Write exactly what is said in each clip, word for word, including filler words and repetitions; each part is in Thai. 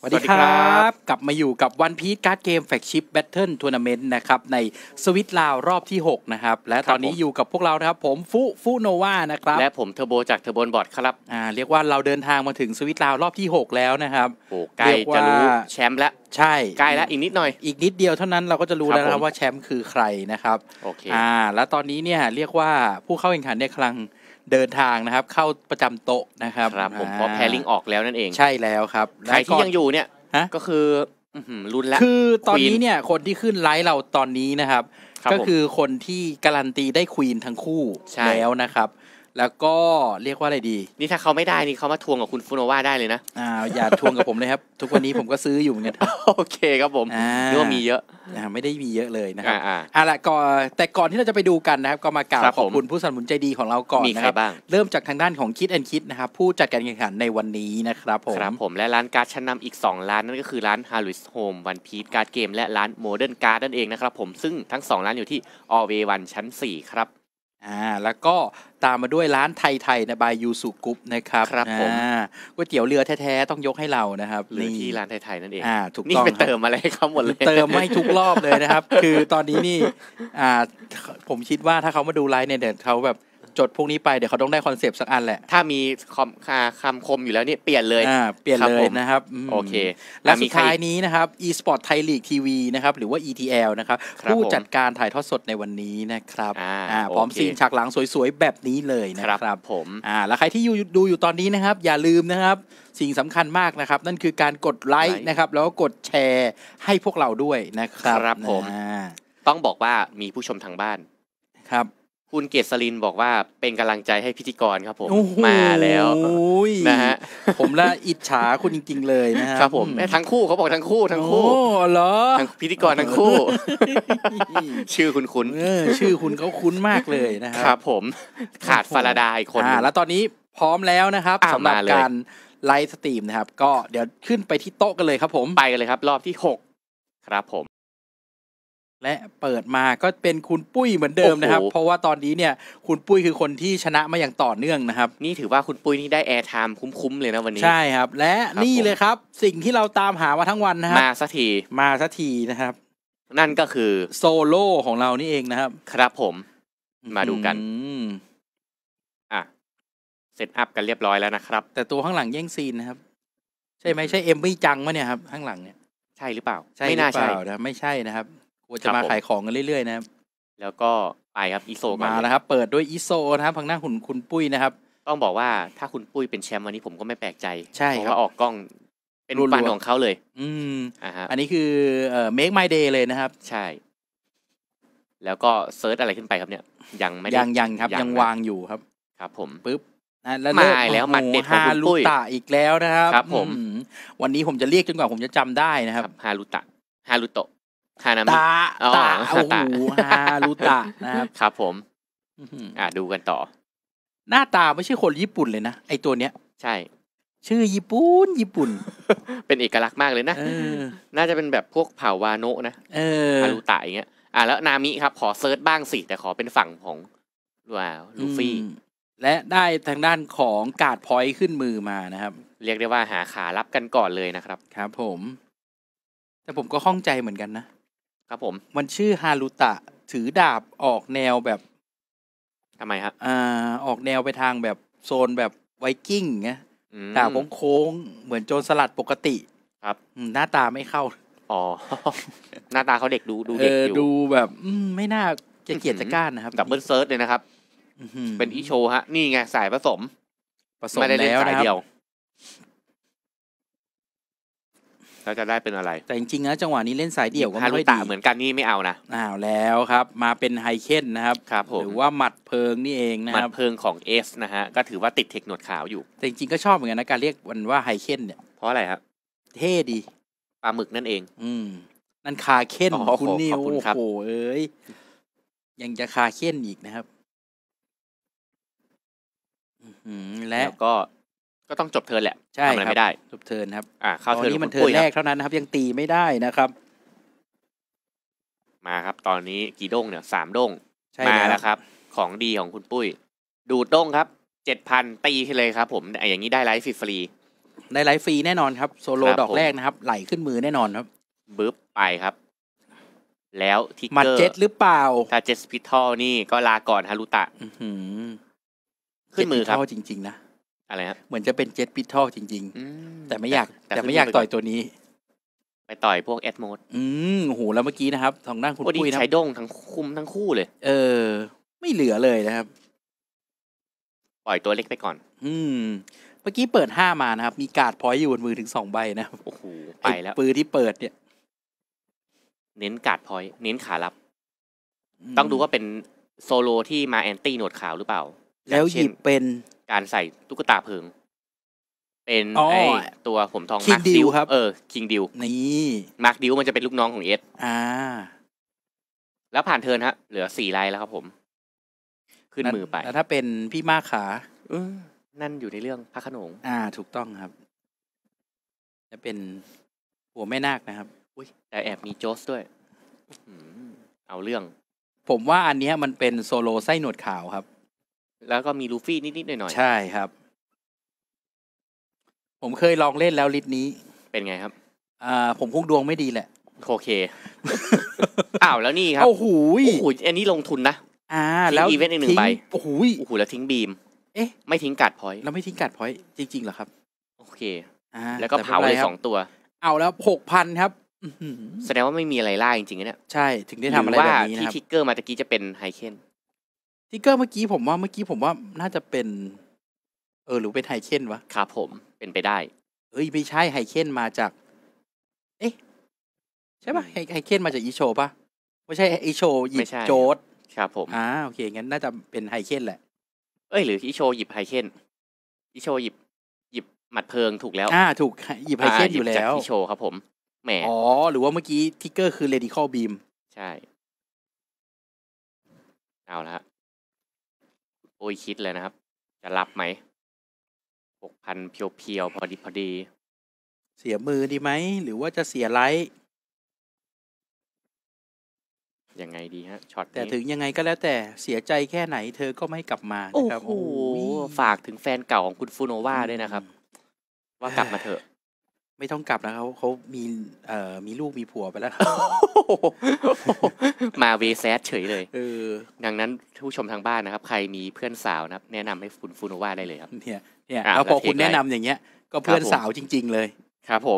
สวัสดีครับกลับมาอยู่กับ One Piece Card Game Flagship Battle Tournament นะครับในสวิตลาวรอบที่หกนะครับและตอนนี้อยู่กับพวกเรานะครับผมฟุฟุโนวานะครับและผมเทอร์โบจากเทอร์โบนบอร์ดครับอ่าเรียกว่าเราเดินทางมาถึงสวิตลาวรอบที่หกแล้วนะครับโอ้ใกล้จะรู้แชมป์แล้วใช่ใกล้แล้วอีกนิดหน่อยอีกนิดเดียวเท่านั้นเราก็จะรู้แล้วนะครับว่าแชมป์คือใครนะครับโอเคอ่าแล้วตอนนี้เนี่ยเรียกว่าผู้เข้าแข่งขันเนี่ยกำลังเดินทางนะครับเข้าประจำโต๊ะนะครับครับผมเพราะแพลิงออกแล้วนั่นเองใช่แล้วครับใครที่ยังอยู่เนี่ยก็คือลุ้นแล้วคือตอนนี้เนี่ยคนที่ขึ้นไลฟ์เราตอนนี้นะครับก็คือคนที่การันตีได้ควีนทั้งคู่แล้วนะครับแล้วก็เรียกว่าอะไรดีนี่ถ้าเขาไม่ได้นี่เขามาทวงกับคุณฟูโนวาได้เลยนะอ่าอย่าทวงกับผมเลยครับทุกวันนี้ผมก็ซื้ออยู่เหมือนกันโอเคครับผมนึกว่ามีเยอะอ่าไม่ได้มีเยอะเลยนะครับอ่าละก่อนแต่ก่อนที่เราจะไปดูกันนะครับก็มากล่าวขอบคุณผู้สนับสนุนใจดีของเราก่อนนะครับเริ่มจากทางด้านของคิดแอนคิดนะครับผู้จัดการแข่งขันในวันนี้นะครับผมครับผมและร้านการ์ดชั้นนำอีกสองร้านนั่นก็คือร้าน Harris Home One Piece Card Game และร้าน Modern Card นั่นเองนะครับผมซึ่งทั้งสองร้านอยู่ที่ All-Way วันชั้นสี่ครับอ่าแล้วก็ตามมาด้วยร้านไทยๆนะบายยูสุกุ๊ปนะครับครับผมก๋วยเตี๋ยวเรือแท้ๆต้องยกให้เรานะครับนี่ที่ร้านไทยๆนั่นเองอ่าถูกต้องนี่ไปเติมอะไรเขาหมดเลยเติมไม่ทุกรอบเลยนะครับคือตอนนี้นี่อ่าผมคิดว่าถ้าเขามาดูไลฟ์เนี่ยเดี๋ยวเขาแบบจดพวกนี้ไปเดี๋ยวเขาต้องได้คอนเซปต์สักอันแหละถ้ามีคำคำคมอยู่แล้วนี่เปลี่ยนเลยอ่าเปลี่ยนเลยนะครับโอเคและสุดท้ายนี้นะครับ eSport Thai League ที วี นะครับหรือว่า อี ที แอล นะครับผู้จัดการถ่ายทอดสดในวันนี้นะครับอ่าพร้อมซีนฉากหลังสวยๆแบบนี้เลยนะครับผมอ่าแล้วใครที่ดูอยู่ตอนนี้นะครับอย่าลืมนะครับสิ่งสำคัญมากนะครับนั่นคือการกดไลค์นะครับแล้วก็กดแชร์ให้พวกเราด้วยนะครับครับผมต้องบอกว่ามีผู้ชมทางบ้านครับคุณเกษรินบอกว่าเป็นกำลังใจให้พิธีกรครับผมมาแล้วนะฮะผมละอิจฉาคุณจริงๆเลยนะครับผมทั้งคู่เขาบอกทั้งคู่ทั้งคู่เหรอทั้งพิธีกรทั้งคู่ชื่อคุณคุ้นชื่อคุณเขาคุ้นมากเลยนะครับครับผมขาดฟาราดาอีกคนอ่าแล้วตอนนี้พร้อมแล้วนะครับสำหรับการไลฟ์สตรีมนะครับก็เดี๋ยวขึ้นไปที่โต๊ะกันเลยครับผมไปกันเลยครับรอบที่หกครับผมและเปิดมาก็เป็นคุณปุ้ยเหมือนเดิมนะครับเพราะว่าตอนนี้เนี่ยคุณปุ้ยคือคนที่ชนะมาอย่างต่อเนื่องนะครับนี่ถือว่าคุณปุ้ยนี่ได้แอร์ไทม์คุ้มๆเลยนะวันนี้ใช่ครับและนี่เลยครับสิ่งที่เราตามหามาทั้งวันนะครับมาสักทีมาสักทีนะครับนั่นก็คือโซโล่ของเรานี่เองนะครับครับผมมาดูกันอ่ะเซตอัพกันเรียบร้อยแล้วนะครับแต่ตัวข้างหลังแย่งซีนนะครับใช่ไหมใช่เอ็มวี่จังมั้ยเนี่ยครับข้างหลังเนี่ยใช่หรือเปล่าไม่น่าใช่นะไม่ใช่นะครับกูจะมาขายของกันเรื่อยๆนะครับแล้วก็ไปครับอีโซมาแล้วครับเปิดด้วยอีโซนะครับทางหน้าหุ่นคุณปุ้ยนะครับต้องบอกว่าถ้าคุณปุ้ยเป็นแชมป์วันนี้ผมก็ไม่แปลกใจใช่เพราะว่าออกกล้องเป็นฟันของเขาเลยอืมอ่าฮะอันนี้คือเอ่อ make my day เลยนะครับใช่แล้วก็เซิร์ชอะไรขึ้นไปครับเนี่ยยังไม่ยังยังครับยังวางอยู่ครับครับผมปึ๊บแล้วมาแล้วหมัดเด็ดของคุณปุ้ยฮารุตะอีกแล้วนะครับครับผมวันนี้ผมจะเรียกจนกว่าผมจะจำได้นะครับฮารุตะฮารุโตะฮานามิตาตาโอ้โหฮารุตะนะครับครับผมอ่าดูกันต่อหน้าตาไม่ใช่คนญี่ปุ่นเลยนะไอตัวเนี้ยใช่ชื่อญี่ปุ่นญี่ปุ่นเป็นเอกลักษณ์มากเลยนะน่าจะเป็นแบบพวกเผ่าวาโนะนะฮารุตะอย่างเงี้ยอ่าแล้วนามิครับขอเซิร์ชบ้างสิแต่ขอเป็นฝั่งของว้าวลูฟี่และได้ทางด้านของการ์ดพอยต์ขึ้นมือมานะครับเรียกได้ว่าหาขารับกันก่อนเลยนะครับครับผมแต่ผมก็ข้องใจเหมือนกันนะครับผมมันชื่อฮารุตะถือดาบออกแนวแบบทำไมครับอ่าออกแนวไปทางแบบโซนแบบไวกิ้งไงดาบโค้งๆเหมือนโจรสลัดปกติครับหน้าตาไม่เข้าอ๋อหน้าตาเขาเด็กดูดูเด็กอยู่ดูแบบไม่น่าจะเกียรติจะก้านนะครับดับเบิลเซิร์ชเลยนะครับเป็นอีโชฮะนี่ไงสายผสมผสมแล้วนะครับเราจะได้เป็นอะไรแต่จริงๆนะจังหวะนี้เล่นสายเดี่ยวก็ไม่ค่อยดีเหมือนกันนี่ไม่เอานะอ้าวแล้วครับมาเป็นไฮเค้นนะครับครับผมหรือว่าหมัดเพิงนี่เองนะครับหมัดเพิงของเอสนะฮะก็ถือว่าติดเทคหนวดขาวอยู่แต่จริงๆก็ชอบเหมือนกันนะการเรียกมันว่าไฮเค้นเนี่ยเพราะอะไรครับเท่ดีปลาหมึกนั่นเองอืมนั่นคาเค้นคุณนิวโอ้โหเอ้ยยังจะคาเค้นอีกนะครับและก็ก็ต้องจบเทิร์นแหละทำอะไรไม่ได้จบเทิร์นครับอ่าเข้าเทิร์นนี้มันเทิร์นแรกเท่านั้นนะครับยังตีไม่ได้นะครับมาครับตอนนี้กี่ด้งเนี่ยสามด้งมาแล้วครับของดีของคุณปุ้ยดูดด้งครับเจ็ดพันตีเลยครับผมอย่างนี้ได้ไลฟ์ฟรีได้ไลฟ์ฟรีแน่นอนครับโซโลดอกแรกนะครับไหลขึ้นมือแน่นอนครับบึ๊บไปครับแล้วทิกเกอร์มัดเจ็ตหรือเปล่าถ้าเจ็ตสปิทอลนี่ก็ลาก่อนฮารุตะขึ้นมือครับจริงๆนะอะไรครับเหมือนจะเป็นเจ็ตปิทอลจริงๆแต่ไม่อยากแต่ไม่อยากต่อยตัวนี้ไปต่อยพวกแอดโมดอืมโหแล้วเมื่อกี้นะครับทางด้านคุณปุ้ยนะใช้ด้งทั้งคุมทั้งคู่เลยเออไม่เหลือเลยนะครับปล่อยตัวเล็กไปก่อนอืมเมื่อกี้เปิดห้ามานะครับมีการ์ดพอยต์อยู่บนมือถึงสองใบนะโอ้โหไปแล้วปืนที่เปิดเนี่ยเน้นการ์ดพอยต์เน้นขาลับต้องดูว่าเป็นโซโลที่มาแอนตี้หนวดขาวหรือเปล่าแล้วหยิบเป็นการใส่ตุ๊กตาเพิงเป็นไอตัวผมทองมาร์คดิวครับเออคิงดิวนี่มาร์คดิวมันจะเป็นลูกน้องของเอสอ่าแล้วผ่านเทิร์นฮะเหลือสี่ไลน์แล้วครับผมขึ้นมือไปแล้วถ้าเป็นพี่มากขาอือนั่นอยู่ในเรื่องพระโขนงอ่าถูกต้องครับจะเป็นหัวแม่นาคนะครับอุ้ยแต่แอบมีโจสด้วยเอาเรื่องผมว่าอันนี้มันเป็นโซโลไส้หนวดขาวครับแล้วก็มีลูฟี่นิดๆหน่อยๆใช่ครับผมเคยลองเล่นแล้วลิสต์นี้เป็นไงครับอ่าผมคงดวงไม่ดีแหละโอเคอ้าวแล้วนี่ครับโอ้โหโอ้โหอันนี้ลงทุนนะอ่าแล้วอีเวนต์อีกหนึ่งใบโอ้โหโอ้โหแล้วทิ้งบีมเอ๊ะไม่ทิ้งการ์ดพอยต์แล้วไม่ทิ้งการ์ดพอยต์จริงๆเหรอครับโอเคอ่าแล้วก็เผาเลยสองตัวเอาแล้ว หกพัน ครับแสดงว่าไม่มีอะไรล่าจริงๆเนี่ยใช่ถึงได้ทำอะไรแบบนี้นะครับที่ทิกเกอร์มาตะกี้จะเป็นไฮเคนทิกเกอร์เมื่อกี้ผมว่าเมื่อกี้ผมว่าน่าจะเป็นเออหรือเป็นไฮเคนวะครับผมเป็นไปได้เอ้ยไม่ใช่ไฮเคนมาจากเอ๊ะใช่ป่ะไฮเคนมาจากอีโชป่ะไม่ใช่อีโชหยิบโจดครับผมอ่าโอเคงั้นน่าจะเป็นไฮเคนแหละเอ้ยหรืออีโชหยิบไฮเคนอีโชหยิบหยิบหมัดเพลิงถูกแล้วอ่าถูกหยิบไฮเคนอยู่แล้วอีโชครับผมแหมอ๋อหรือว่าเมื่อกี้ทิกเกอร์คือเรดิคอลบีมใช่เอาละโอ้ยคิดเลยนะครับจะรับไหมหกพันเพียวๆพอดีพอดีเสียมือดีไหมหรือว่าจะเสียไลท์ยังไงดีฮะช็อตแต่ถึงยังไงก็แล้วแต่เสียใจแค่ไหนเธอก็ไม่กลับมานะครับโอ้โหฝากถึงแฟนเก่าของคุณฟูโนวาด้วยนะครับว่ากลับมาเถอะไม่ต้องกลับแล้วเขาเขามีเอ่อมีลูกมีผัวไปแล้วมาเวแซดเฉยเลยเออดังนั้นผู้ชมทางบ้านนะครับใครมีเพื่อนสาวนะครับแนะนำให้คุณฟูโนวาได้เลยครับเนี่ยเนี่ยแล้วพอคุณแนะนำอย่างเงี้ยก็เพื่อนสาวจริงๆเลยครับผม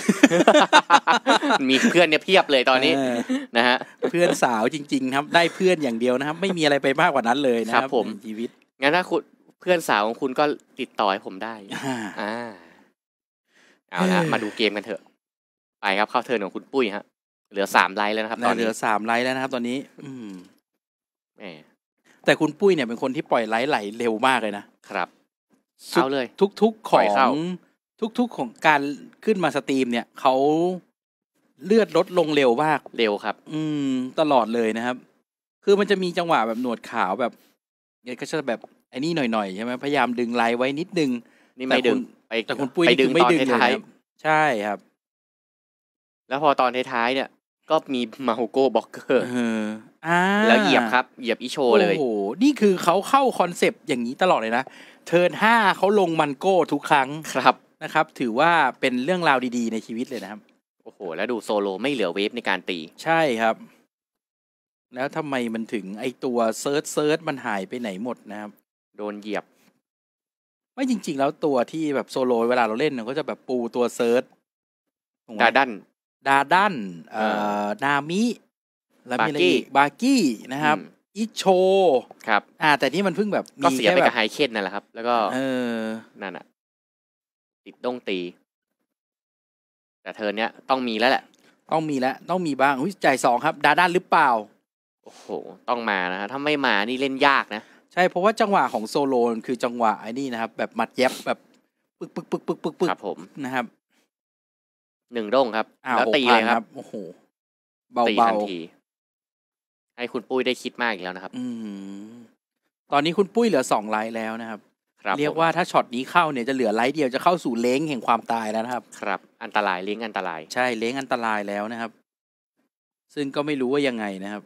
มีเพื่อนเนี่ยเพียบเลยตอนนี้นะฮะเพื่อนสาวจริงๆครับได้เพื่อนอย่างเดียวนะครับไม่มีอะไรไปมากกว่านั้นเลยนะครับผมชีวิตงั้นถ้าคุณเพื่อนสาวของคุณก็ติดต่อให้ผมได้อ่าเอาละมาดูเกมกันเถอะไปครับเข้าเทิร์นของคุณปุ้ยฮะเหลือสามไลน์แล้วนะครับตอนนี้เหลือสามไลน์แล้วนะครับตอนนี้อืมแหมแต่คุณปุ้ยเนี่ยเป็นคนที่ปล่อยไลน์ไหลเร็วมากเลยนะครับเอาเลยทุกๆของทุกๆของการขึ้นมาสตรีมเนี่ยเขาเลือดลดลงเร็วมากเร็วครับอืมตลอดเลยนะครับคือมันจะมีจังหวะแบบหนวดขาวแบบเนี่ยก็จะแบบไอ้นี่หน่อยๆใช่ไหมพยายามดึงไลน์ไว้นิดนึงนี่ไม่ดึงไปแต่คุณปุ้ยดึงไม่ดึงเลยใช่ครับแล้วพอตอนท้ายๆเนี่ยก็มีมาโฮโก้บล็อกเกอร์แล้วเหยียบครับเหยียบอีโชเลยโอ้โหนี่คือเขาเข้าคอนเซปต์อย่างนี้ตลอดเลยนะเทิร์นห้าเขาลงมันโก้ทุกครั้งครับนะครับถือว่าเป็นเรื่องราวดีๆในชีวิตเลยนะครับโอ้โหแล้วดูโซโลไม่เหลือเวฟในการตีใช่ครับแล้วทำไมมันถึงไอตัวเซิร์ชเซิร์ชมันหายไปไหนหมดนะครับโดนเหยียบไม่จริงๆแล้วตัวที่แบบโซโลเวลาเราเล่นเนี่ยก็จะแบบปูตัวเซิร์ชดาดันดาดันเอ่อนามิแล้วมีอะไรอีกบากี้นะครับอิโชครับอ่าแต่นี่มันเพิ่งแบบก็เสียไปกับไฮเคนนั่นแหละครับแล้วก็เออนั่นอ่ะติดด้งตีแต่เธอเนี้ยต้องมีแล้วแหละต้องมีแล้วต้องมีบ้างอุ้ยจ่ายสองครับดาดันหรือเปล่าโอ้โหต้องมานะฮะถ้าไม่มานี่เล่นยากนะใช่เพราะว่าจังหวะของโซโลคือจังหวะไอ้นี่นะครับแบบมัดแยบแบบปึกปึกปึกปึกปึกปึกครับผมนะครับหนึ่งด้งครับแล้วตีเลยครับโอ้โหเบาๆทันทีให้คุณปุ้ยได้คิดมากอีกแล้วนะครับอืมตอนนี้คุณปุ้ยเหลือสองไลท์แล้วนะครับเรียกว่าถ้าช็อตนี้เข้าเนี่ยจะเหลือไลท์เดียวจะเข้าสู่เล้งแห่งความตายแล้วนะครับครับอันตรายเล้งอันตรายใช่เล้งอันตรายแล้วนะครับซึ่งก็ไม่รู้ว่ายังไงนะครับ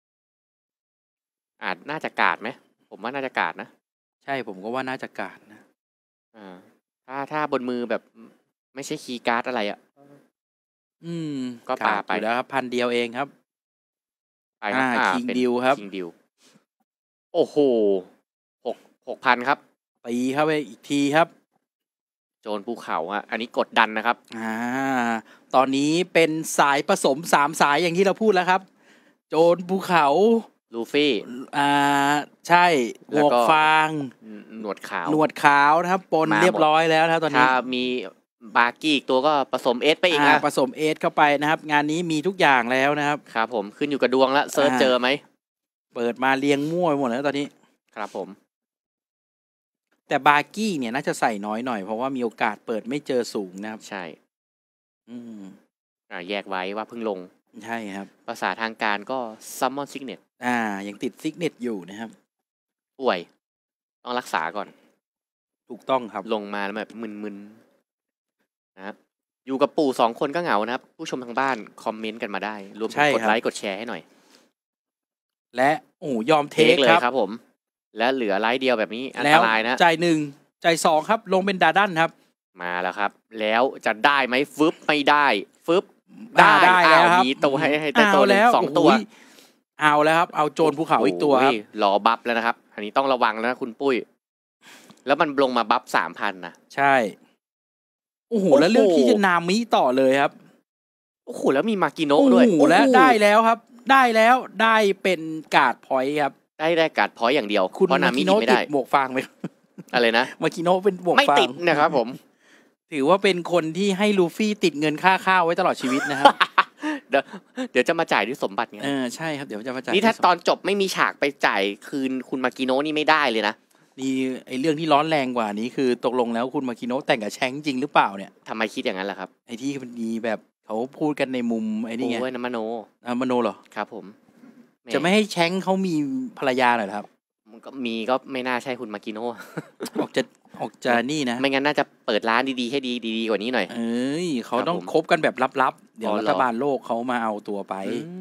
อาจน่าจะกาดไหมผมว่าน่าจะกาดนะใช่ผมก็ว่าน่าจะกาดนะอ่าถ้าถ้าบนมือแบบไม่ใช่คีย์การ์ดอะไรอ่ะอืมก็ปาไปแล้วครับพันเดียวเองครับไปครับอ่าคิงดิวครับคิงดิวโอ้โหหกหกพันครับตีเข้าไปอีกทีครับโจรภูเขาอ่ะอันนี้กดดันนะครับอ่าตอนนี้เป็นสายผสมสามสายอย่างที่เราพูดแล้วครับโจรภูเขาลูฟี่อ่าใช่หมวกฟางหนวดขาวหนวดขาวนะครับปนเรียบร้อยแล้วนะครับตอนนี้ถ้ามีบาร์กี้อีกตัวก็ผสมเอสไปอีกนะผสมเอสเข้าไปนะครับงานนี้มีทุกอย่างแล้วนะครับครับผมขึ้นอยู่กับดวงละเซิร์ชเจอไหมเปิดมาเรียงมั่วไปหมดแล้วตอนนี้ครับผมแต่บาร์กี้เนี่ยน่าจะใส่น้อยหน่อยเพราะว่ามีโอกาสเปิดไม่เจอสูงนะครับใช่อืมอ่าแยกไว้ว่าเพิ่งลงใช่ครับภาษาทางการก็ Summon Signet อ่ายังติด Signet อยู่นะครับป่วยต้องรักษาก่อนถูกต้องครับลงมาแล้วแบบมึนๆนะครับอยู่กับปู่สองคนก็เหงานะครับผู้ชมทางบ้านคอมเมนต์กันมาได้รวมถึงกดไลค์กดแชร์ให้หน่อยและโอ้ยอมเทคเลยครับผมและเหลือไลค์เดียวแบบนี้อันตรายนะใจหนึ่งใจสองครับลงเป็นดาดันครับมาแล้วครับแล้วจะได้ไหมฟึบไม่ได้ฟึบได้ได้แล้วครับมีตัวให้ให้ตัวแล้วสองตัวเอาแล้วครับเอาโจรภูเขาอีกตัวครับรอบัฟแล้วนะครับอันนี้ต้องระวังแล้วนะคุณปุ้ยแล้วมันลงมาบัฟสามพันนะใช่โอ้โหแล้วเรื่องที่จะนามิต่อเลยครับโอ้โหแล้วมีมากิโนะด้วยโอ้โหแล้วได้แล้วครับได้แล้วได้เป็นการ์ดพอยต์ครับได้ได้การ์ดพอยต์อย่างเดียวคุณมากิโนะติดหมวกฟางไหมอะไรนะมากิโนะเป็นหมวกฟางไม่ติดนะครับผมถือว่าเป็นคนที่ให้ลูฟี่ติดเงินค่าข้าวไว้ตลอดชีวิตนะครับเดี๋ยวเดี๋ยวจะมาจ่ายด้วยสมบัติไงเออใช่ครับเดี๋ยวจะมาจ่ายนี่ถ้าตอนจบไม่มีฉากไปจ่ายคืนคุณมากิโนะนี่ไม่ได้เลยนะนี่ไอเรื่องที่ร้อนแรงกว่านี้คือตกลงแล้วคุณมากิโนะแต่งกับแชงจริงหรือเปล่าเนี่ยทำไมคิดอย่างนั้นล่ะครับไอที่มันมีแบบเขาพูดกันในมุมไอ้นี่ไงโอ้ยน้ำมโนน้ำมโนเหรอครับผมจะไม่ให้แชงเขามีภรรยาหน่อยครับมันก็มีก็ไม่น่าใช่คุณมากิโนะออกจะออกจะนี่นะไม่งั้นน่าจะเปิดร้านดีๆให้ดีดีกว่านี้หน่อยเอ้ยเขาต้องคบกันแบบลับๆเดี๋ยวรัฐบาลโลกเขามาเอาตัวไป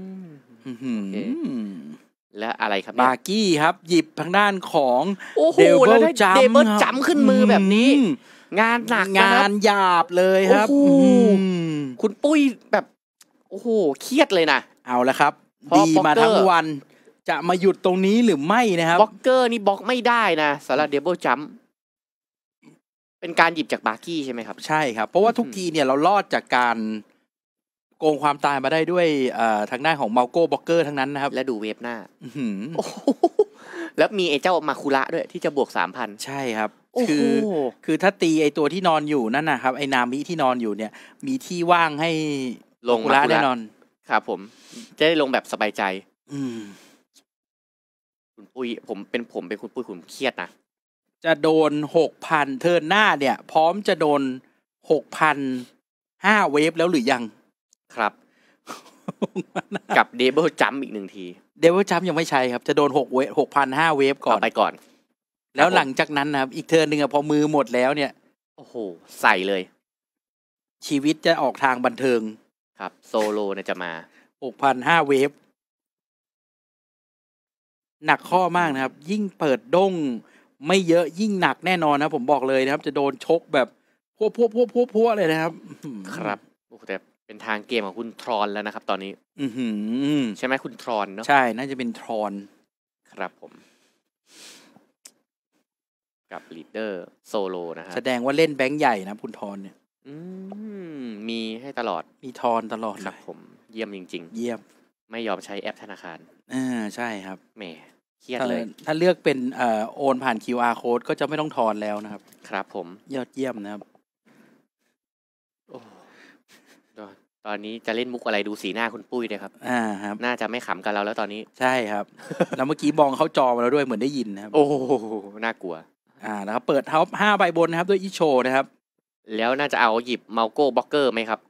และอะไรครับบาร์กี้ครับหยิบทางด้านของเดเบิลจัมเดเบิลจัมขึ้นมือแบบนี้งานหนักงานหยาบเลยครับคุณปุ้ยแบบโอ้โหเครียดเลยนะเอาละครับดีมาทั้งวันจะมาหยุดตรงนี้หรือไม่นะครับบล็อกเกอร์นี่บล็อกไม่ได้นะสำหรับเดเบิลจัมเป็นการหยิบจากบาร์กี้ใช่ไหมครับใช่ครับเพราะว่าทุกทีเนี่ยเรารอดจากการโกงความตายมาได้ด้วยทางด้านของเมาโก้บล็อกเกอร์ทั้งนั้นนะครับและดูเวฟหน้าแล้วมีไอ้เจ้ามาคุระด้วยที่จะบวกสามพันใช่ครับคือคือถ้าตีไอ้ตัวที่นอนอยู่นั่นนะครับไอ้นามิที่นอนอยู่เนี่ยมีที่ว่างให้ลงมาคุระแน่นอนครับผมจะได้ลงแบบสบายใจอืมคุณปุ้ยผมเป็นผมเป็นคุณปุ้ยผมเครียดนะจะโดนหกพันเทิร์นหน้าเนี่ยพร้อมจะโดนหกพันห้าเวฟแล้วหรือยังครับกับเดเบิลจัมอีกหนึ่งทีเดเบิลจัมยังไม่ใช่ครับจะโดนหกเวฟหกพันห้าเวฟก่อนไปก่อนแล้วหลังจากนั้นนะครับอีกเทิร์นหนึ่งอะพอมือหมดแล้วเนี่ยโอ้โหใส่เลยชีวิตจะออกทางบันเทิงครับโซโลเนี่ยจะมาหกพันห้าเวฟหนักข้อมากนะครับยิ่งเปิดด้งไม่เยอะยิ่งหนักแน่นอนนะผมบอกเลยนะครับจะโดนชกแบบพวกพวกพวกพวกพวกเลยนะครับครับโอ้แต่เป็นทางเกมของคุณทรอนแล้วนะครับตอนนี้อือหือใช่ไหมคุณทรอนเนาะใช่น่าจะเป็นทรอนครับผมกับลีดเดอร์โซโลนะครับแสดงว่าเล่นแบงค์ใหญ่นะคุณทรอนเนี่ยอืมมีให้ตลอดมีทรตลอดครับผมเยี่ยมจริงๆเยี่ยมไม่ยอมใช้แอปธนาคารอ่าใช่ครับแหมเครียดเลยถ้าเลือกเป็นเอ่อโอนผ่าน คิว อาร์ code ก็จะไม่ต้องทอนแล้วนะครับครับผมยอดเยี่ยมนะครับโอ้ตอนนี้จะเล่นมุกอะไรดูสีหน้าคุณปุ้ยเลยครับอ่าครับน่าจะไม่ขำกับเราแล้วตอนนี้ใช่ครับแล้วเมื่อกี้มองเขาจอมาแล้วด้วยเหมือนได้ยินนะครับโอ้น่ากลัวอ่าแล้วเปิดท็อปห้าใบบนนะครับด้วยอิโชนะครับแล้วน่าจะเอาหยิบเมาโก้บล็อกเกอร์ไหมครับ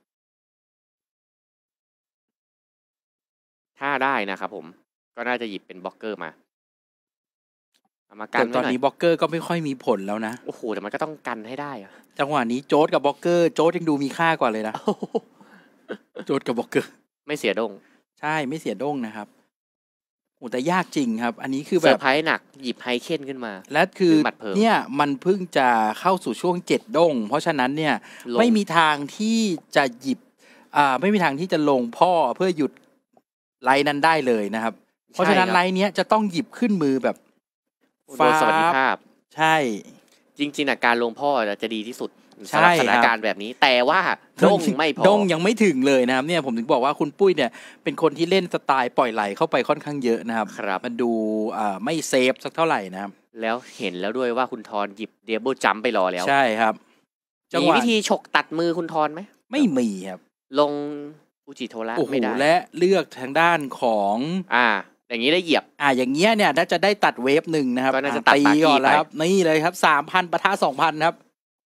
ถ้าได้นะครับผมก็น่าจะหยิบเป็นบล็อกเกอร์มาเอามากันตอนนี้บล็อกเกอร์ก็ไม่ค่อยมีผลแล้วนะโอ้โหแต่มันก็ต้องกันให้ได้อะจังหวะนี้โจ๊ดกับบล็อกเกอร์โจ๊ดยังดูมีค่ากว่าเลยนะโจ๊ดกับบล็อกเกอร์ไม่เสียด้งใช่ไม่เสียด้งนะครับโอ้แต่ยากจริงครับ อันนี้คือเซแบอบ ร์ไพรส์หนักหยิบไฮเคนขึ้นมาและคือหรือหมัดเพิงเนี่ยมันเพิ่งจะเข้าสู่ช่วงเจ็ดด้งเพราะฉะนั้นเนี่ยลงไม่มีทางที่จะหยิบอ่าไม่มีทางที่จะลงพ่อเพื่อหยุดไลน์นั้นได้เลยนะครับ เพราะฉะนั้นไลน์เนี้ยจะต้องหยิบขึ้นมือแบบโดยสวัสดิภาพใช่จริงๆนะการลงพ่อจะดีที่สุดใช่สำหรับสถานการณ์แบบนี้ แต่ว่าด้งไม่พอด้งยังไม่ถึงเลยนะครับเนี่ยผมถึงบอกว่าคุณปุ้ยเนี่ยเป็นคนที่เล่นสไตล์ปล่อยไหลเข้าไปค่อนข้างเยอะนะครับครับมันดูอ่าไม่เซฟสักเท่าไหร่นะครับแล้วเห็นแล้วด้วยว่าคุณทอนหยิบเดบิวจัมไปรอแล้วใช่ครับจังมีหวะวิธีฉกตัดมือคุณทอนไหมไม่มีครับลงฟูจิโทระโอ้โหไม่ได้และเลือกทางด้านของอ่า อย่างนี้ได้เหยียบอ่าอย่างเงี้ยเนี่ยน่าจะได้ตัดเวฟหนึ่งนะครับก็น่าจะอ่ตัดตีปากี้ก่อนแล้วไปครับนี่เลยครับสามพันปะทะสองพันครับ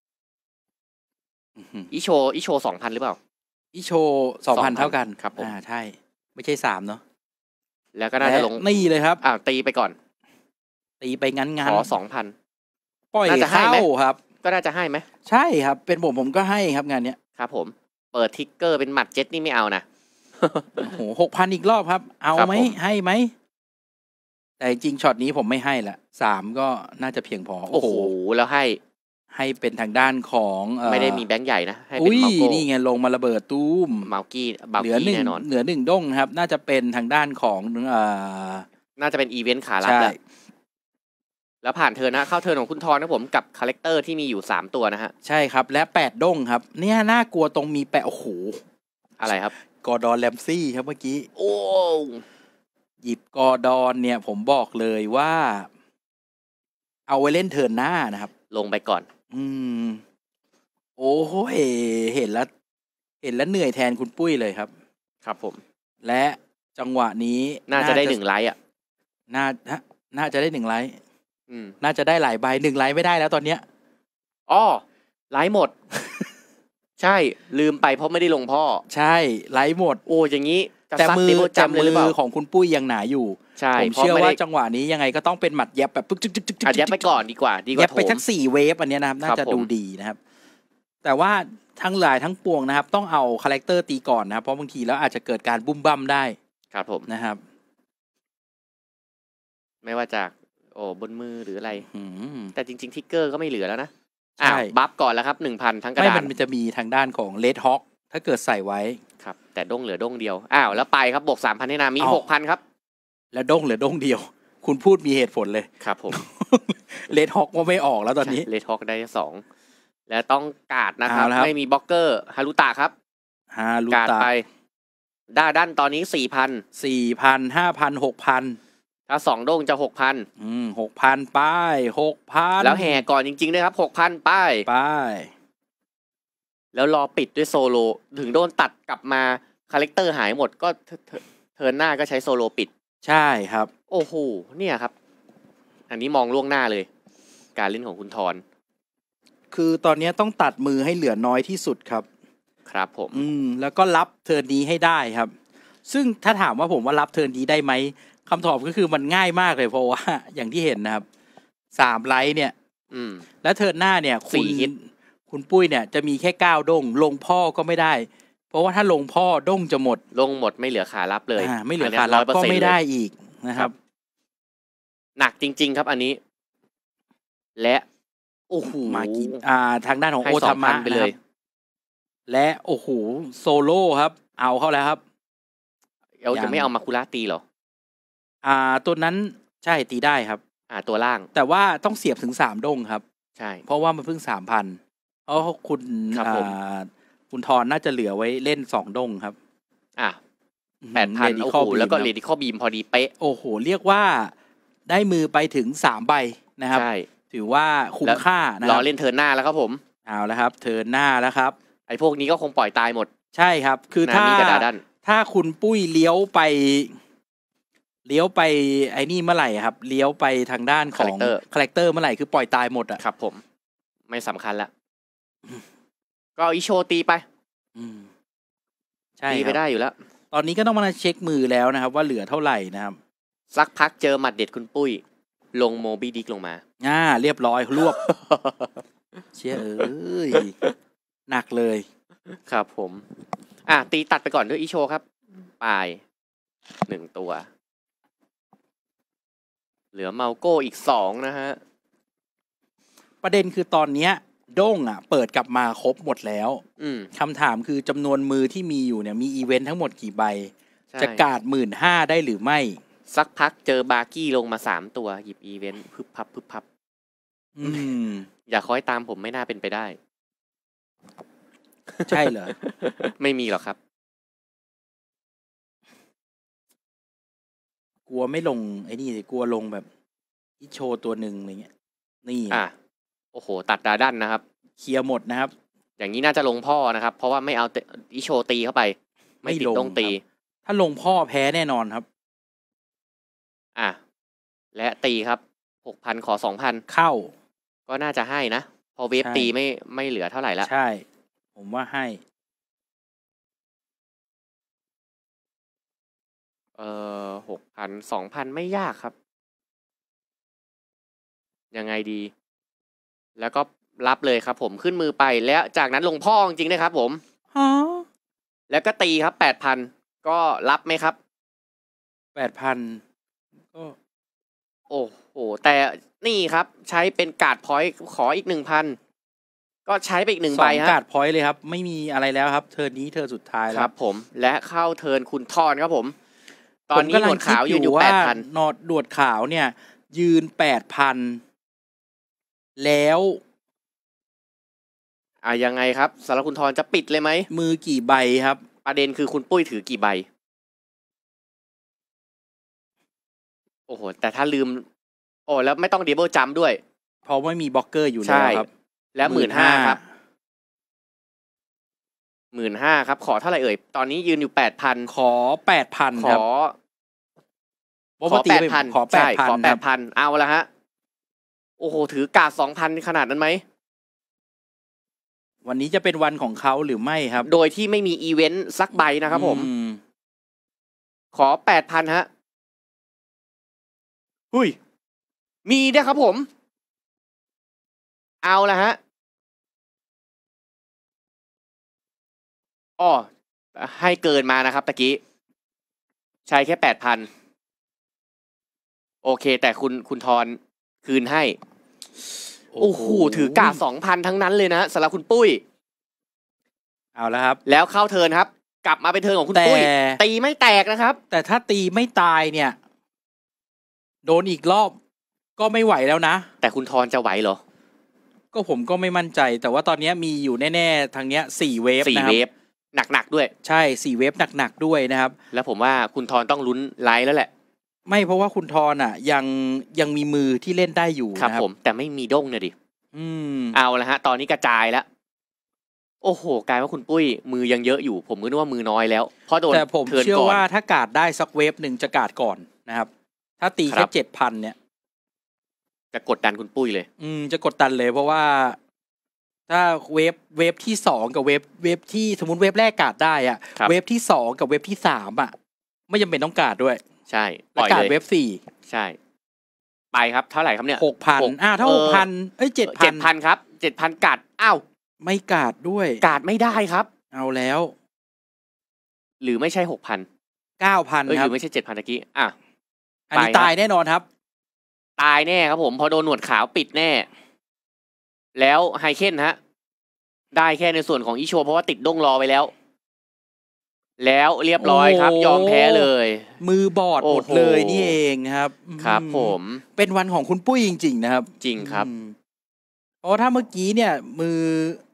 อื้อหืออิโชอิโชสองพันหรือเปล่าอิโชสองพันเท่ากันครับผมอ่าใช่ ไม่ใช่สามเนาะแล้วก็น่าจะลงและนี่เลยครับอ่าตีไปก่อนตีไปงั้นงั้นขอสองพันปล่อยน่าจะให้เข้าไหมครับก็น่าจะให้ไหมใช่ครับ เป็นผมผมก็ให้ครับงานเนี้ยครับผมเปิดทิกเกอร์เป็นหมัดเจ็ตนี่ไม่เอานะโอ้โหหกพันอีกรอบครับ เอาครับไหมผมให้ไหมแต่จริงช็อตนี้ผมไม่ให้ละสามก็น่าจะเพียงพอโอ้โหแล้วให้ให้เป็นทางด้านของเอ่อไม่ได้มีแบงค์ใหญ่นะให้เป็นอุ้ยเมาโก้นี่ไงลงมาระเบิดตู้มเมากี้เบาเหลือหนึ่กี้งแน่นอนเหลือหนึ่งด้งครับ น่าจะเป็นทางด้านของเอ่อน่าจะเป็นอีเวนต์ขาลับใช่แล้วแล้วผ่านเทิร์นนะเข้าเทิร์นของคุณทอนนะผมกับคาแรคเตอร์ที่มีอยู่สามตัวนะฮะใช่ครับ และแปดด้งครับ เนี่ยน่ากลัวตรงมีแปะโอ้โหอะไรครับกอร์ดอนแรมซี่ครับเมื่อกี้โอ้หยิบกอร์ดอนเนี่ย ผมบอกเลยว่า เอาไว้เล่นเทิร์นหน้านะครับลงไปก่อนอืม โอ้โหเห็นแล้ว เห็นแล้วเหนื่อยแทนคุณปุ้ยเลยครับครับผมและจังหวะนี้น่าจะได้หนึ่งไลท์อ่ะน่าน่าจะได้หนึ่งไลท์อืมน่าจะได้หลายใบหนึ่งไลท์ไม่ได้แล้วตอนเนี้ยอ้อไลท์หมด ใช่ลืมไปเพราะไม่ได้ลงพ่อใช่ไลท์หมดโอ้อย่างนี้จะแต่ซัดมือเดบิวแต่จัมเลยหรือเปล่ามือของคุณปุ้ยยังหนาอยู่ใช่ผมเพราะเชื่อไม่ว่าได้จังหวะนี้ยังไงก็ต้องเป็นหมัดแยบแบบปึ๊กจึ๊กจึ๊กจึ๊กอาจจะไปก่อนดีกว่า ดีกแยว่าบโถไปมทั้งสี่เวฟอันเนี้ยนะครับ น่าครับจะผมดูดีนะครับ แต่ว่าทั้งหลายทั้งปวงนะครับ ต้องเอาคาแรคเตอร์ตีก่อนนะครับ เพราะบางทีแล้วอาจจะเกิดการบุ้มบั้มได้ครับผมนะครับไม่ว่าจากโอ้บนมือหรืออะไรอืมแต่จริงๆทิกเกอร์ก็ไม่เหลือแล้วนะใช่อ้าวบัฟก่อนแล้วครับหนึ่งพันทั้งกระไม่ดามันนจะมีทางด้านของเลดฮอคถ้าเกิดใส่ไว้ครับ แต่ด้งเหลือด้งเดียว อ้าวแล้วไปครับบวกสามพันให้นามีอ้าวหกพันครับแล้วด้งเหลือด้งเดียว คุณพูดมีเหตุผลเลยครับผมเลดฮอคว่าไม่ออกแล้วตอนนี้เลทอกได้สองแล้วต้องกาดนะครับเอาละครับไม่มีบล็อกเกอร์ฮารุตะครับฮารุกาดตะไปด้าดันตอนนี้สี่พันสี่พันห้าพันหกพันถ้าสองด้งจะหกพันอืมหกพันป้ายหกพันแล้วแห่ก่อนจริงๆด้วยครับหกพันป้ายป้ายแล้วรอปิดด้วยโซโลถึงโดนตัดกลับมาคาแรคเตอร์หายหมดก็เทเทเทิร์นหน้าก็ใช้โซโลปิดใช่ครับโอ้โหเนี่ยครับ อันนี้มองล่วงหน้าเลย การเล่นของคุณทอนคือตอนนี้ต้องตัดมือให้เหลือน้อยที่สุดครับครับผมอืม แล้วก็รับเทิร์นนี้ให้ได้ครับ ซึ่งถ้าถามว่าผมว่ารับเทิร์นนี้ได้ไหมคำตอบก็คือมันง่ายมากเลยเพราะว่า อย่างที่เห็นนะครับสามไลท์เนี่ยอืมแล้วเทิร์นหน้าเนี่ยสี่คุณฮิตคุณปุ้ยเนี่ยจะมีแค่เก้าด้งลงพ่อก็ไม่ได้ เพราะว่าถ้าลงพ่อด้งจะหมดลงหมดไม่เหลือขารับเลยอ่าไม่เหลือขารับก็ไม่ได้อีกนะครับหนักจริง ๆ ครับ อันนี้ และโอ้โหมากินอ่า ทางด้านของให้โอสอทางพัมะนไปนะเลครัยบ และโอ้โหโซโล่ครับ เอาเข้าแล้วครับเราจะไม่เอามาคุระตีเหรออ่าตัวนั้นใช่ตีได้ครับอ่าตัวล่างแต่ว่าต้องเสียบถึงสามด้งครับใช่เพราะว่ามันเพิ่งสามพันเพราะคุณครับผมอ่าคุณทอนน่าจะเหลือไว้เล่นสองด้งครับอ่ะแปดพันโอ้โหแล้วก็เลดี้ข้อบีมพอดีเป๊ะโอ้โห เรียกว่าได้มือไปถึงสามใบนะครับใช่ถือว่าคุ้มค่านะครรัอบ เล่นเทิร์นหน้าแล้วครับผมเอาแล้วครับ เทิร์นหน้าแล้วครับไอ้พวกนี้ก็คงปล่อยตายหมดใช่ครับ คือนาถ้ามิกับดาดันถ้าคุณปุ้ยเลี้ยวไป เลี้ยวไปไอ้นี่เมื่อไหร่ครับ เลี้ยวไปทางด้านของคาแรคเตอร์เมื่อไหร่คือปล่อยตายหมดอ่ะครับผม ไม่สำคัญละก็อิโชตีไปอืมใช่ตีคไปรับได้อยู่แล้วตอนนี้ก็ต้องมาเช็คมือแล้วนะครับ ว่าเหลือเท่าไหร่นะครับสักพักเจอหมัดเด็ดคุณปุ้ย ลงโมบี้ดิกลงมาอ่า เรียบร้อยรวบ เชี่ยเอ้ยหนักเลยครับผม อ่ะตีตัดไปก่อนด้วยอิโชครับปลายหนึ่งตัวเหลือเมาโก้อีกสองนะฮะประเด็นคือตอนเนี้ยด้งอ่ะเปิดกลับมาครบหมดแล้วคำถามคือจำนวนมือที่มีอยู่เนี่ยมีอีเวนต์ทั้งหมดกี่ใบจะกาดหมื่นห้าได้หรือไม่สักพักเจอบาร์กี้ลงมาสามตัวหยิบอีเวนต์พึบพับพึบพับอืมอย่าคอยตามผมไม่น่าเป็นไปได้ใช่เหรอไม่มีหรอกครับกลัวไม่ลงไอ้นี่สิกลัวลงแบบอีโชว์ตัวหนึ่งอะไรเงี้ยนี่อ่ะโอ้โหตัดดาดันนะครับเคลียร์หมดนะครับอย่างนี้น่าจะลงพ่อนะครับเพราะว่าไม่เอาอีโชว์ตีเข้าไปไม่ติดต้องตีถ้าลงพ่อแพ้แน่นอนครับอ่ะและตีครับหกพันขอสองพันเข้าก็น่าจะให้นะพอเวฟตีไม่ไม่เหลือเท่าไหร่ละใช่ผมว่าให้เอ่อหกพันสองพันไม่ยากครับยังไงดีแล้วก็รับเลยครับผมขึ้นมือไปแล้วจากนั้นลงพ่อจริงๆนะครับผมฮะแล้วก็ตีครับแปดพันก็รับไหมครับแปดพันก็โอ้โหแต่นี่ครับใช้เป็นการ์ดพอยต์ขออีกหนึ่งพันก็ใช้ไปอีกหนึ่งใบฮะการ์ดพอยต์เลยครับไม่มีอะไรแล้วครับเทิร์นนี้เทิร์นสุดท้ายแล้วครับผมและเข้าเทิร์นคุณทอนครับผมตอนนี้หนวดขาวยืนอยู่แปดพันนอดหนวดขาวเนี่ยยืนแปดพันแล้วอ่ะยังไงครับสำหรับคุณทอนจะปิดเลยไหมมือกี่ใบครับประเด็นคือคุณปุ้ยถือกี่ใบโอ้โหแต่ถ้าลืมโอ้แล้วไม่ต้องดับเบิลจัมป์ด้วยเพราะไม่มีบล็อกเกอร์อยู่แล้วครับแล้วหมื่นห้าครับหมื่นห้าครับขอเท่าไหร่เอ่ยตอนนี้ยืนอยู่แปดพันขอแปดพันขอขอแปดพันขอแปดพันขอแปดพันเอาละฮะโอ้โหถือกาดสองพันขนาดนั้นไหมวันนี้จะเป็นวันของเขาหรือไม่ครับโดยที่ไม่มีอีเวนต์สักใบนะครับผมขอแปดพันฮะหุ้ยมีด้วยครับผมเอาละฮะอ๋อให้เกินมานะครับตะกี้ใช้แค่แปดพันโอเคแต่คุณคุณทอนคืนให้โอ้โหถือกาดสองพันทั้งนั้นเลยนะสำหรับคุณปุ้ยเอาแล้วครับแล้วเข้าเทิร์นครับกลับมาเป็นเทิร์นของคุณปุ้ยตีไม่แตกนะครับแต่ถ้าตีไม่ตายเนี่ยโดนอีกรอบก็ไม่ไหวแล้วนะแต่คุณทอนจะไหวเหรอก็ผมก็ไม่มั่นใจแต่ว่าตอนนี้มีอยู่แน่ๆทางเนี้ยสี่เวฟสี่เวฟหนักๆด้วยใช่สี่เวฟหนักๆด้วยนะครับแล้วผมว่าคุณทอนต้องลุ้นไลท์แล้วแหละไม่เพราะว่าคุณทอนอ่ะยังยังมีมือที่เล่นได้อยู่ครับผมแต่ไม่มีด้งเนี่ยดิอืมเอาละฮะตอนนี้กระจายแล้วโอ้โหกลายว่าคุณปุ้ยมือยังเยอะอยู่ผมก็นึกว่ามือน้อยแล้วเพราะโดนแต่ผมเชื่อว่าถ้ากาดได้สักเวฟหนึ่งจะกาดก่อนนะครับถ้าตีแค่เจ็ดพันเนี่ยจะกดดันคุณปุ้ยเลยอืมจะกดดันเลยเพราะว่าถ้าเวฟเวฟที่สองกับเวฟเวฟที่สมมุติเวฟแรกกาดได้อ่ะเวฟที่สองกับเวฟที่สามอ่ะไม่จำเป็นต้องกาดด้วยใช่ปล่อยเลยกาดเวฟสี่ใช่ไปครับเท่าไหร่ครับเนี่ยหกพันอ่าเท่าหกพันเอ้ยเจ็ดพันเจ็ดพันครับเจ็ดพันกาดอ้าวไม่กาดด้วยกาดไม่ได้ครับเอาแล้วหรือไม่ใช่หกพันเก้าพันครับหรือไม่ใช่เจ็ดพันตะกี้อ่ะอันนี้ตายแน่นอนครับตายแน่ครับผมพอโดนหนวดขาวปิดแน่แล้วไฮเคนฮะได้แค่ในส่วนของอิโชเพราะว่าติดด้งรอไปแล้วแล้วเรียบร้อยครับยอมแพ้เลยมือบอดหมดเลยนี่เองครับครับผมเป็นวันของคุณปุ้ยจริงๆนะครับจริงครับเพราะถ้าเมื่อกี้เนี่ยมือ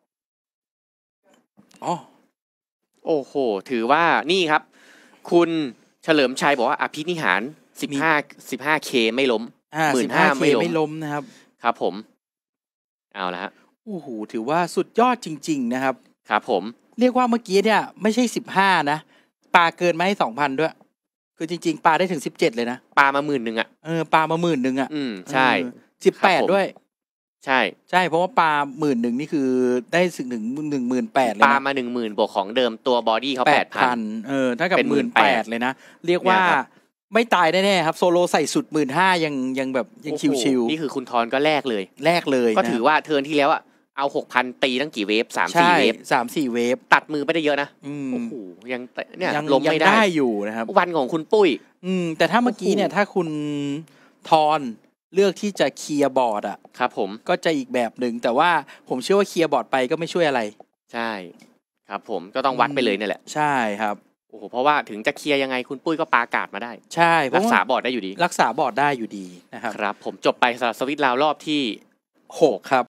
อ๋อโอ้โหถือว่านี่ครับคุณเฉลิมชัยบอกว่าอภินิหารสิบห้าสิบห้าเคไม่ล้มหมื่นห้าไม่ล้มไม่ล้มนะครับครับผมเอาละฮะโอ้โหถือว่าสุดยอดจริงๆนะครับครับผมเรียกว่าเมื่อกี้เนี่ยไม่ใช่สิบห้านะปลาเกินมาให้สองพันด้วยคือจริงๆปลาได้ถึงสิบเจ็ดเลยนะปลามาหมื่นหนึ่งอ่ะเออปลามาหมื่นหนึ่งอ่ะอืมใช่สิบแปดด้วยใช่ใช่เพราะว่าปลาหมื่นหนึ่งนี่คือได้ถึงถึงหนึ่งหมื่นแปดเลยปลามาหนึ่งหมื่นบวกของเดิมตัวบอดี้เขาแปดพันเออถ้ากับหมื่นแปดเลยนะเรียกว่าไม่ตายแน่ๆครับโซโลใส่สุดหมื่นห้ายังยังแบบยังชิวๆนี่คือคุณทอนก็แลกเลยแลกเลยก็ถือว่าเทิร์นที่แล้วอ่ะเอาหกพันตีตั้งกี่เวฟสามสี่เวฟสามสี่เวฟตัดมือไปได้เยอะนะโอ้โหยังเนี่ยล้มไม่ได้ได้อยู่นะครับวันของคุณปุ้ยอืมแต่ถ้าเมื่อกี้เนี่ยถ้าคุณทอนเลือกที่จะเคลียร์บอร์ดอ่ะครับผมก็จะอีกแบบหนึ่งแต่ว่าผมเชื่อว่าเคลียร์บอร์ดไปก็ไม่ช่วยอะไรใช่ครับผมก็ต้องวัดไปเลยนี่แหละใช่ครับโอ้โหเพราะว่าถึงจะเคลียร์ยังไงคุณปุ้ยก็ปาอากาศมาได้ใช่รักษาบอร์ดได้อยู่ดีรักษาบอร์ดได้อยู่ดีนะครับครับผมจบไปสำหรับสวิตช์ราวรอบที่หกครับ